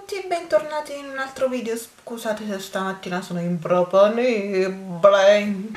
tutti e bentornati in un altro video. Scusate se stamattina sono improponibile.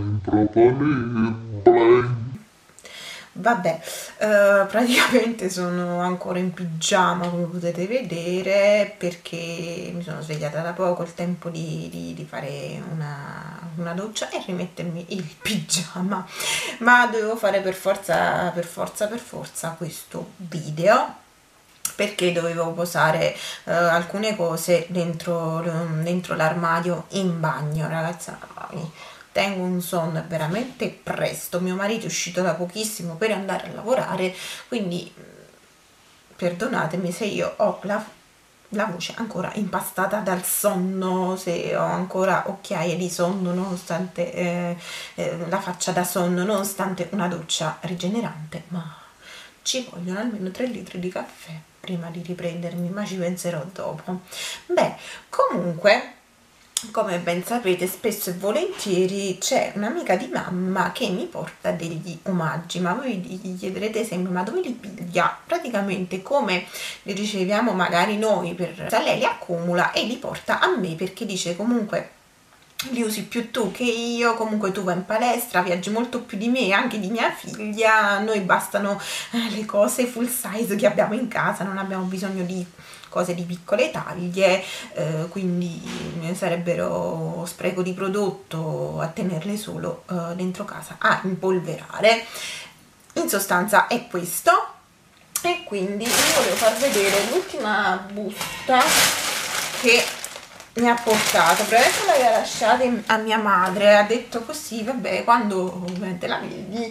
Vabbè, praticamente sono ancora in pigiama, come potete vedere, perché mi sono svegliata da poco, il tempo di fare una doccia e rimettermi il pigiama, ma dovevo fare per forza questo video, perché dovevo posare alcune cose dentro l'armadio in bagno. Ragazza, tengo un sonno veramente presto, mio marito è uscito da pochissimo per andare a lavorare, quindi perdonatemi se io ho la voce ancora impastata dal sonno, se ho ancora occhiaie di sonno nonostante la faccia da sonno, nonostante una doccia rigenerante, ma ci vogliono almeno 3 litri di caffè prima di riprendermi, ma ci penserò dopo. Beh, comunque, come ben sapete, spesso e volentieri c'è un'amica di mamma che mi porta degli omaggi, ma voi gli chiederete sempre: ma dove li piglia? Praticamente come li riceviamo magari noi, lei li accumula e li porta a me, perché dice: comunque li usi più tu che io, comunque tu vai in palestra, viaggi molto più di me, anche di mia figlia, a noi bastano le cose full size che abbiamo in casa, non abbiamo bisogno di cose di piccole taglie, quindi sarebbero spreco di prodotto a tenerle solo dentro casa a impolverare. In sostanza è questo, e quindi vi volevo far vedere l'ultima busta che mi ha portato. Probabilmente l'aveva lasciata a mia madre, ha detto così, vabbè, quando ovviamente la vedi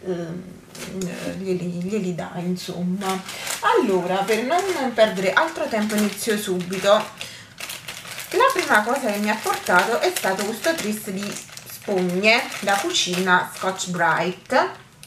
glieli dà, insomma. Allora, per non perdere altro tempo, inizio subito. La prima cosa che mi ha portato è stato questo tris di spugne da cucina Scotch Brite.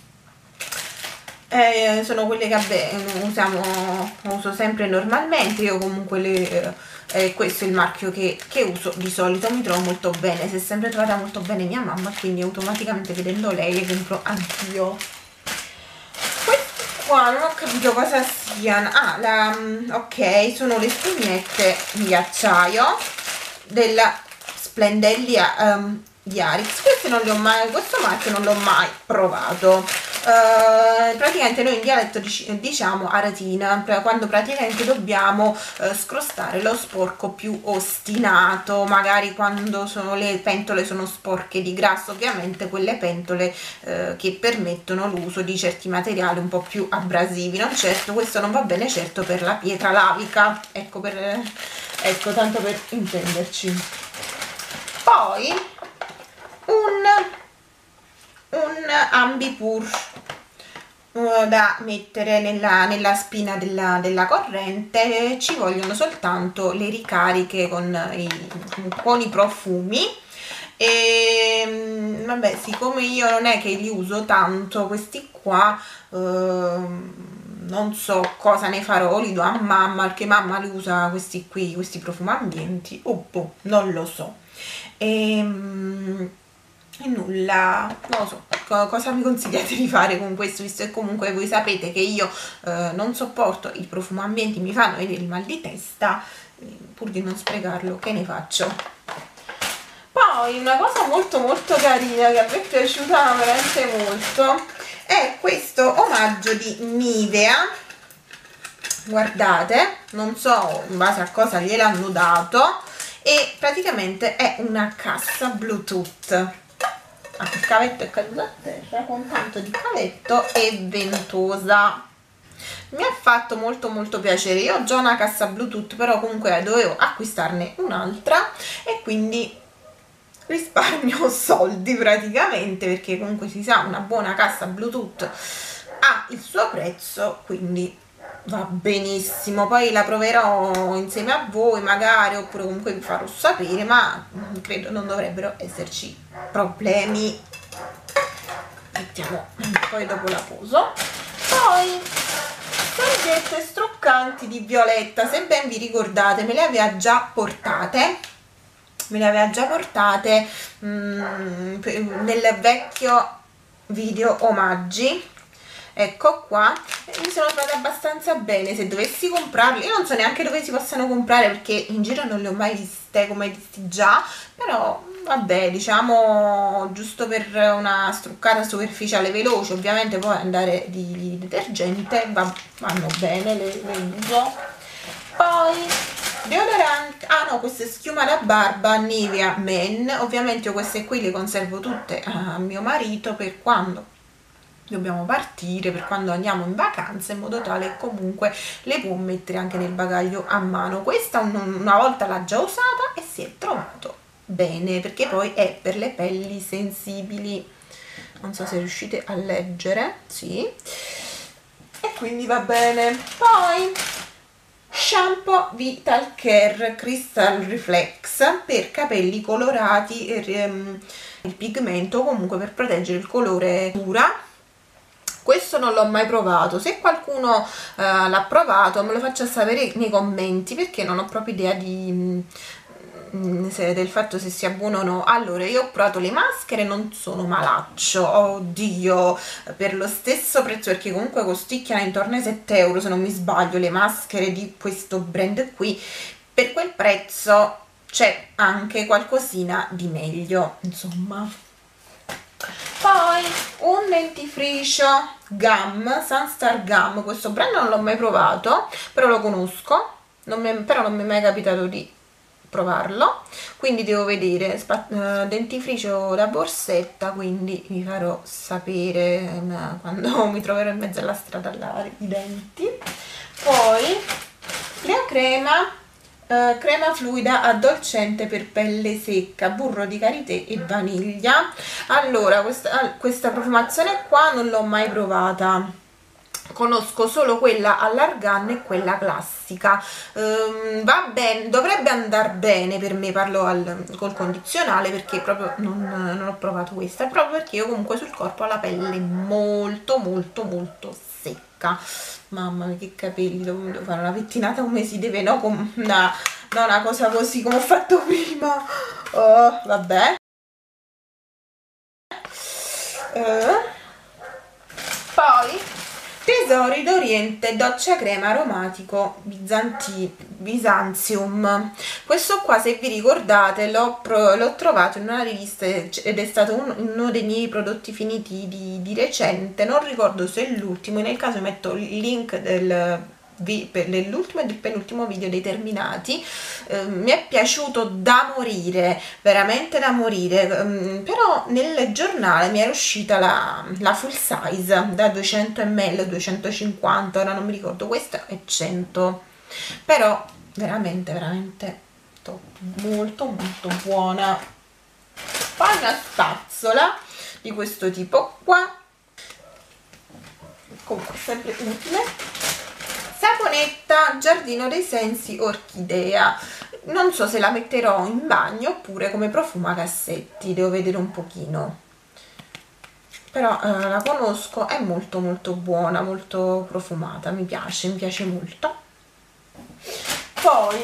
Sono quelle che uso sempre normalmente. Io comunque questo è il marchio che uso di solito, mi trovo molto bene, si è sempre trovata molto bene mia mamma, quindi automaticamente vedendo lei le compro anch'io. Questi qua non ho capito cosa siano. Ok, sono le spugnette di acciaio della Splendelia di Arix. Questi non li ho mai, questo marchio non l'ho mai provato. Praticamente noi in dialetto diciamo aratina, quando praticamente dobbiamo scrostare lo sporco più ostinato, magari quando le pentole sono sporche di grasso, ovviamente quelle pentole che permettono l'uso di certi materiali un po' più abrasivi. Non certo, questo non va bene certo per la pietra lavica, ecco, tanto per intenderci. Poi un ambipur da mettere nella spina della corrente. Ci vogliono soltanto le ricariche con i profumi, e vabbè, siccome io non è che li uso tanto questi qua, non so cosa ne farò, li do a mamma, perché mamma li usa questi profumambienti, non lo so. E nulla, non lo so, cosa mi consigliate di fare con questo, visto che comunque voi sapete che io non sopporto i profumambienti, mi fanno venire il mal di testa, pur di non sprecarlo, che ne faccio? Poi una cosa molto molto carina che a me è piaciuta veramente molto è questo omaggio di Nivea. Guardate, non so in base a cosa gliel'hanno dato, e praticamente è una cassa Bluetooth. Il cavetto è caduto a terra con tanto di cavetto e ventosa. Mi ha fatto molto molto piacere. Io ho già una cassa Bluetooth, però comunque dovevo acquistarne un'altra, e quindi risparmio soldi praticamente, perché comunque si sa, una buona cassa Bluetooth ha il suo prezzo, quindi va benissimo. Poi la proverò insieme a voi magari, oppure comunque vi farò sapere, ma credo non dovrebbero esserci problemi. Mettiamo, poi dopo la poso. Poi salviette struccanti di Violetta, se ben vi ricordate me le aveva già portate nel vecchio video omaggi, ecco qua, mi sono trovata abbastanza bene. Se dovessi comprarli, io non so neanche dove si possano comprare perché in giro non li ho mai viste come visti già, però vabbè, diciamo giusto per una struccata superficiale veloce, ovviamente poi andare di detergente vanno bene, le uso. Poi deodorante, ah no, questa è schiuma da barba Nivea Men, ovviamente io queste qui le conservo tutte a mio marito per quando dobbiamo partire, per quando andiamo in vacanza, in modo tale che comunque le può mettere anche nel bagaglio a mano. Questa una volta l'ha già usata e si è trovato bene, perché poi è per le pelli sensibili, non so se riuscite a leggere, sì, e quindi va bene. Poi shampoo Vital Care Crystal Reflex per capelli colorati e il pigmento, comunque per proteggere il colore dura. Questo non l'ho mai provato, se qualcuno l'ha provato me lo faccia sapere nei commenti, perché non ho proprio idea del fatto se sia buono o no. Allora, io ho provato le maschere, non sono malaccio, oddio, per lo stesso prezzo, perché comunque costicchiano intorno ai 7 euro se non mi sbaglio le maschere di questo brand qui. Per quel prezzo c'è anche qualcosina di meglio, insomma. Poi un dentifricio Gum, Sunstar Gum, questo brand non l'ho mai provato, però lo conosco, però non mi è mai capitato di provarlo, quindi devo vedere. Dentifricio da borsetta, quindi vi farò sapere quando mi troverò in mezzo alla strada a lavare i denti. Poi la crema fluida addolcente per pelle secca, burro di karité e vaniglia. Allora, questa profumazione qua non l'ho mai provata, conosco solo quella all'argan e quella classica. Va bene, dovrebbe andare bene per me, parlo col condizionale, perché proprio non ho provato questa, proprio perché io comunque sul corpo ho la pelle molto molto molto secca. Mamma mia, che capelli, devo fare una pettinata come si deve, no? Una cosa così come ho fatto prima. Oh, vabbè. Poi Tesori d'Oriente doccia crema aromatico Byzantium. Questo qua, se vi ricordate, l'ho trovato in una rivista ed è stato uno dei miei prodotti finiti di recente, non ricordo se è l'ultimo, nel caso metto il link dell'ultimo e del penultimo video dei terminati. Mi è piaciuto da morire, veramente da morire, però nel giornale mi era uscita la full size da 200 ml, 250, ora non mi ricordo, questa è 100, però veramente veramente top, molto molto buona. Poi una spazzola di questo tipo qua, comunque sempre utile. Saponetta Giardino dei Sensi Orchidea, non so se la metterò in bagno oppure come profuma cassetti, devo vedere un pochino, però la conosco, è molto molto buona, molto profumata, mi piace molto. Poi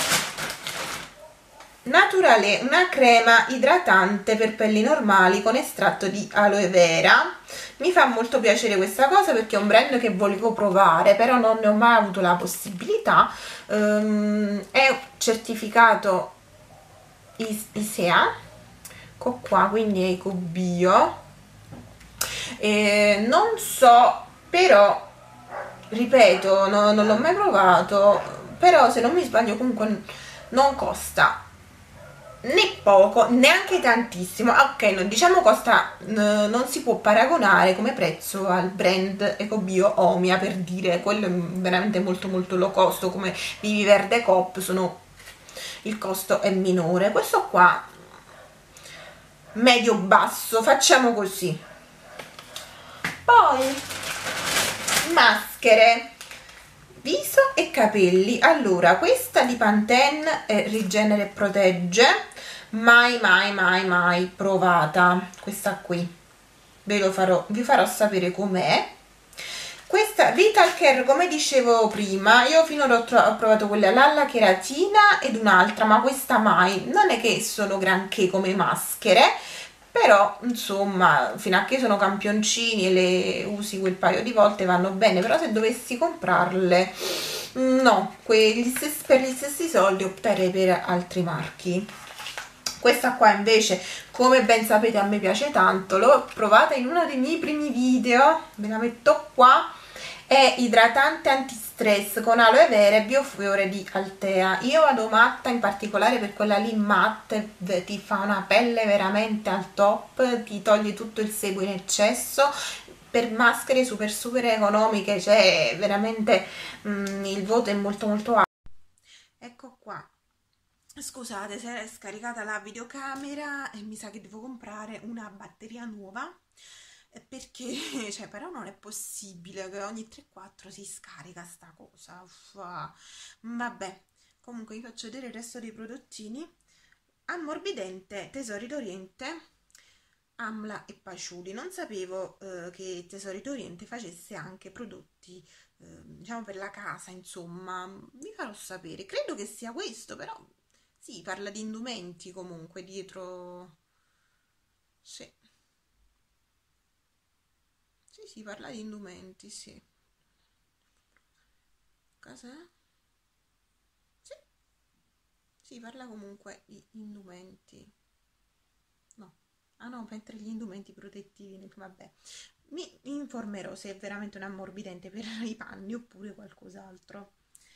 Naturale, una crema idratante per pelli normali con estratto di aloe vera. Mi fa molto piacere questa cosa perché è un brand che volevo provare, però non ne ho mai avuto la possibilità. È certificato ISEA, ecco qua, quindi è ecobio. Non so, però ripeto, non l'ho mai provato, però se non mi sbaglio comunque non costa né poco, neanche tantissimo. Ok, diciamo costa, non si può paragonare come prezzo al brand Ecobio Omia, per dire, quello è veramente molto molto low cost, come Vivi Verde Coop, il costo è minore. Questo qua medio basso, facciamo così. Poi maschere viso e capelli. Allora, questa di Pantene rigenera e protegge, mai provata questa qui, vi farò sapere com'è. Questa Vital Care, come dicevo prima, io finora ho provato quella l'alla cheratina ed un'altra, ma questa mai, non è che sono granché come maschere, però insomma fino a che sono campioncini e le usi quel paio di volte vanno bene, però se dovessi comprarle no, per gli stessi soldi opterei per altri marchi. Questa qua invece, come ben sapete, a me piace tanto, l'ho provata in uno dei miei primi video, ve la metto qua, è idratante antistress con aloe vera e biofiore di Altea. Io vado matta in particolare per quella lì matte, ti fa una pelle veramente al top, ti toglie tutto il sebo in eccesso. Per maschere super super economiche, cioè veramente il voto è molto molto alto. Ecco qua. Scusate, si è scaricata la videocamera e mi sa che devo comprare una batteria nuova perché, cioè, però non è possibile che ogni 3-4 si scarica sta cosa. Uffa. Vabbè, comunque vi faccio vedere il resto dei prodottini. Ammorbidente Tesori d'Oriente, Amla e Paciuli. Non sapevo che Tesori d'Oriente facesse anche prodotti, diciamo, per la casa, insomma. Vi farò sapere. Credo che sia questo, però sì, parla di indumenti comunque dietro. Sì, sì, sì, parla di indumenti, sì. Cos'è? Sì, sì, parla comunque di indumenti. No. Ah no, mentre gli indumenti protettivi, vabbè. Mi informerò se è veramente un ammorbidente per i panni oppure qualcos'altro.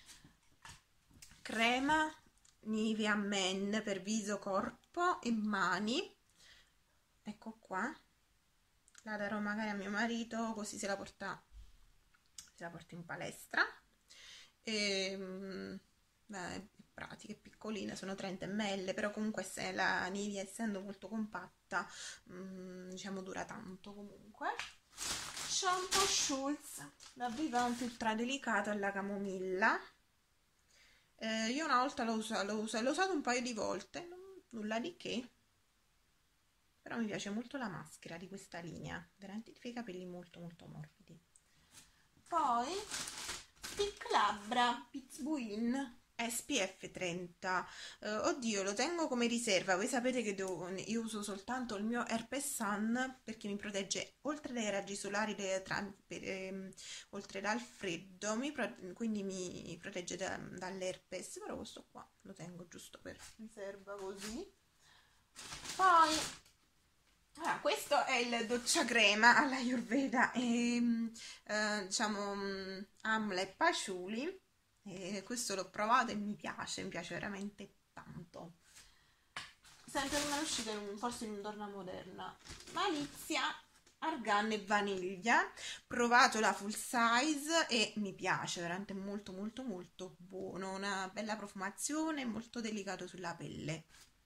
Crema Nivea Men per viso, corpo e mani. Ecco qua. La darò magari a mio marito così se la porta in palestra. E, beh, è pratica, è piccolina, sono 30 ml, però comunque se la Nivea essendo molto compatta, diciamo dura tanto comunque. Shampoo Schultz, la Vivant ultra delicato alla camomilla. Io una volta l'ho usato un paio di volte, nulla di che, però mi piace molto la maschera di questa linea, veramente ti fa i capelli molto molto morbidi. Poi Stick Labbra Pizbuin SPF 30. Oddio, lo tengo come riserva. Voi sapete che io uso soltanto il mio Herpes Sun perché mi protegge oltre dai raggi solari, oltre dal freddo, quindi mi protegge dall'herpes. Però questo qua lo tengo giusto per riserva così. Poi questo è il doccia crema alla Ayurveda e diciamo Amla e Paciuli, e questo l'ho provato e mi piace veramente tanto. Sempre come è uscito forse in un Donna Moderna. Malizia argan e vaniglia, provato la full size e mi piace, veramente molto molto molto buono, una bella profumazione, molto delicato sulla pelle.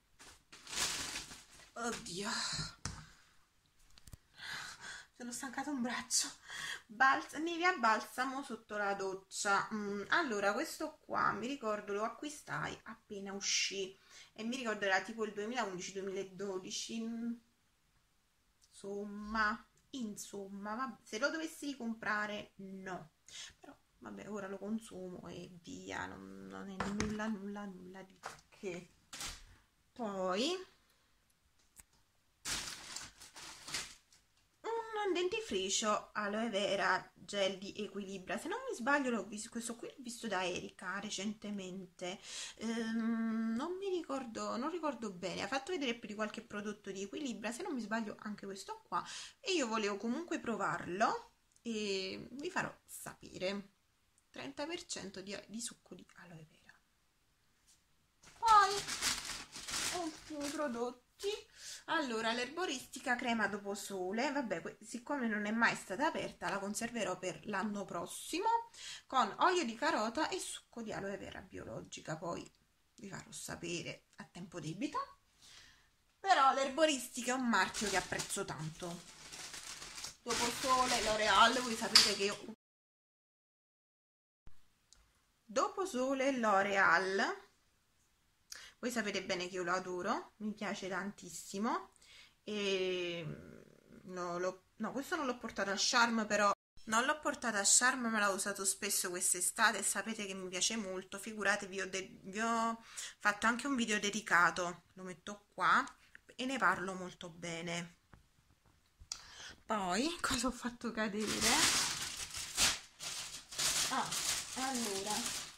Oddio, sono stancata un braccio. Nivea balsamo sotto la doccia. Allora, questo qua mi ricordo lo acquistai appena uscì e mi ricordo era tipo il 2011-2012. Insomma, vabbè, se lo dovessi ricomprare no, però vabbè, ora lo consumo e via, non è nulla di che. Poi un dentifricio aloe vera gel di Equilibra, se non mi sbaglio l'ho visto, questo qui l'ho visto da Erika recentemente. Non ricordo bene, ha fatto vedere più di qualche prodotto di Equilibra, se non mi sbaglio anche questo qua, e io volevo comunque provarlo e vi farò sapere. 30% di succo di aloe vera. Poi ultimi prodotti. Allora, l'erboristica crema dopo sole, vabbè, siccome non è mai stata aperta la conserverò per l'anno prossimo con olio di carota e succo di aloe vera biologica, poi vi farò sapere a tempo debito. Però l'erboristica è un marchio che apprezzo tanto. Dopo sole, L'Oreal, voi sapete che io dopo sole L'Oreal, voi sapete bene che io lo adoro, mi piace tantissimo e no, questo non l'ho portato a Charm, però non l'ho portato a Charm, ma l'ho usato spesso quest'estate e sapete che mi piace molto. Figuratevi, vi ho fatto anche un video dedicato, lo metto qua, e ne parlo molto bene. Poi cosa ho fatto cadere? Allora,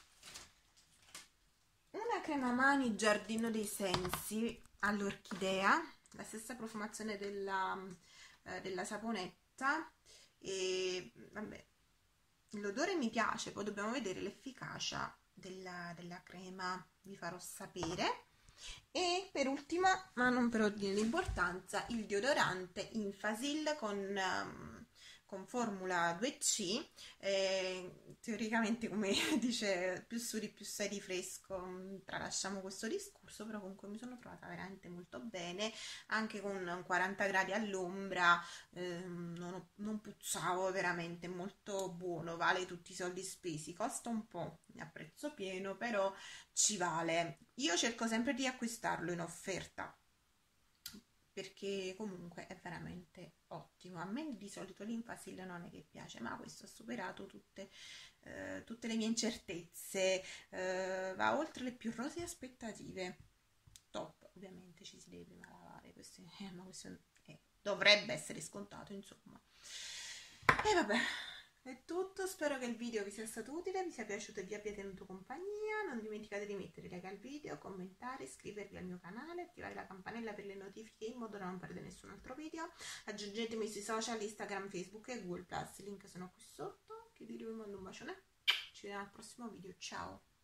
una crema mani Giardino dei Sensi all'orchidea, la stessa profumazione della saponetta, e vabbè, l'odore mi piace, poi dobbiamo vedere l'efficacia della crema, vi farò sapere. E per ultimo, ma non per ordine di importanza, il deodorante Infasil con formula 2C, teoricamente, come dice, più sudi più sei di fresco. Tralasciamo questo discorso, però comunque mi sono trovata veramente molto bene, anche con 40 gradi all'ombra, non puzzavo, veramente molto buono, vale tutti i soldi spesi, costa un po' a prezzo pieno, però ci vale. Io cerco sempre di acquistarlo in offerta perché comunque è veramente ottimo. A me di solito l'Infasil non è che piace, ma questo ha superato tutte le mie incertezze, va oltre le più rosee aspettative. Top, ovviamente ci si deve prima lavare, ma questo dovrebbe essere scontato, insomma. E vabbè, è tutto, spero che il video vi sia stato utile, vi sia piaciuto e vi abbia tenuto compagnia. Non dimenticate di mettere like al video, commentare, iscrivervi al mio canale, attivare la campanella per le notifiche in modo da non perdere nessun altro video. Aggiungetemi sui social, Instagram, Facebook e Google+, i link sono qui sotto. Che dire, vi mando un bacione, ci vediamo al prossimo video, ciao!